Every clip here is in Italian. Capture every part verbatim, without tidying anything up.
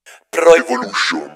Pro Evolution.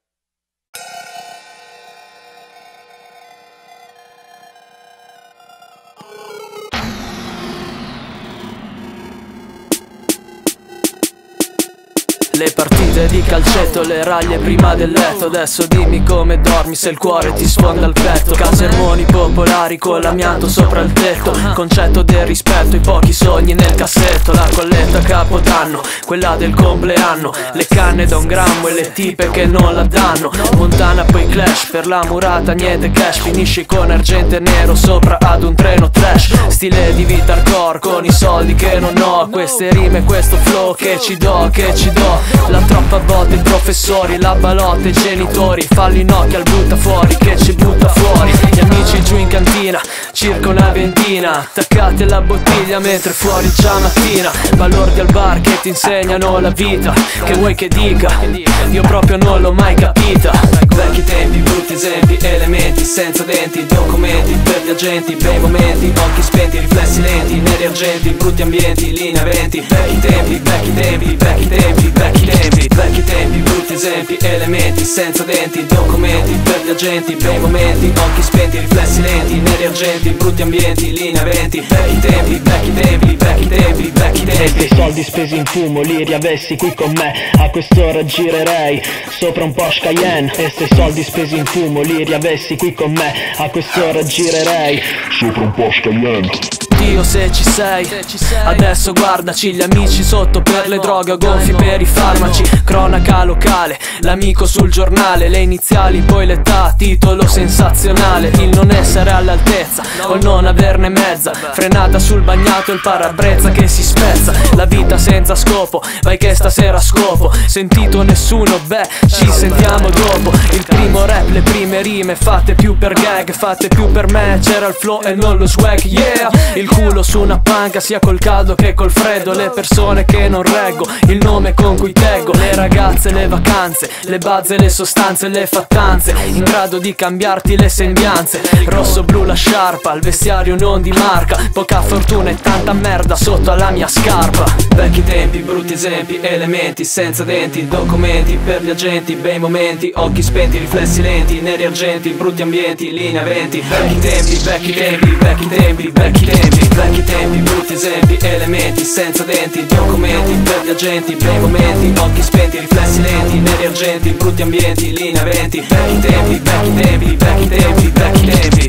Le partite di calcetto, le raglie prima del letto. Adesso dimmi come dormi se il cuore ti sfonda il petto. Casermoni popolari con l'amianto sopra il tetto. Concetto del rispetto, i pochi sogni nel cassetto. La colletta a capodanno, quella del compleanno. Le canne da un grammo e le tipe che non la danno. Montana poi clash, per la murata niente cash. Finisci con argento e nero sopra ad un treno trash. Stile di vita hardcore con i soldi che non ho. Queste rime, questo flow che ci do, che ci do. La troppa botte, i professori, la balotta, i genitori. Fallo in occhio al butta fuori che ci butta fuori. Gli amici giù in cantina, circa una ventina, attaccati alla bottiglia mentre fuori già mattina. Balordi al bar che ti insegnano la vita. Che vuoi che dica? Io proprio non l'ho mai capita. Vecchi tempi, brutti esempi, elementi senza denti. Documenti per gli agenti, bei momenti, occhi spenti, riflessi lenti, neri argenti, brutti ambienti, linea venti. Vecchi tempi, vecchi tempi, vecchi tempi, vecchi tempi, vecchi tempi, brutti esempi, elementi senza denti. Documenti per gli agenti, bei momenti, occhi spenti, riflessi lenti, neri argenti, brutti ambienti, linea venti. Vecchi tempi, vecchi tempi, vecchi tempi, vecchi tempi. Se i soldi spesi in fumo li riavessi qui con me, a quest'ora girerei sopra un Porsche Cayenne. E se i soldi spesi in fumo li riavessi qui con me, a quest'ora girerei sopra un Porsche Cayenne. Dio se ci sei, adesso guardaci. Gli amici sotto per le droghe, gonfi per i farmaci. Cronaca locale, l'amico sul giornale. Le iniziali poi l'età, titolo sensazionale. Il non essere all'altezza o il non averne mezza. Frenata sul bagnato, il parabrezza che si spezza. La vita senza scopo, vai che stasera scopo. Sentito nessuno, beh ci sentiamo dopo. Il primo rap, le prime rime fatte più per gag, fatte più per me. C'era il flow e non lo swag, yeah. Il culo su una panca sia col caldo che col freddo. Le persone che non reggo, il nome con cui teggo. Le ragazze, le vacanze, le bazze, le sostanze, le fattanze, in grado di cambiarti le sembianze. Rosso blu la sciarpa, il vestiario non di marca. Poca fortuna e tanta merda sotto alla mia scarpa. Vecchi tempi, brutti esempi, elementi senza denti. Documenti per gli agenti, bei momenti, occhi spenti, riflessi lenti, neri argenti, brutti ambienti, linea venti. Vecchi tempi, vecchi tempi, vecchi tempi, vecchi tempi. Vecchi tempi, brutti esempi, elementi senza denti. Documenti per gli agenti, bei momenti, occhi spenti, riflessi lenti, neri argenti, brutti ambienti, linea venti. Vecchi tempi, vecchi tempi, vecchi tempi, vecchi tempi.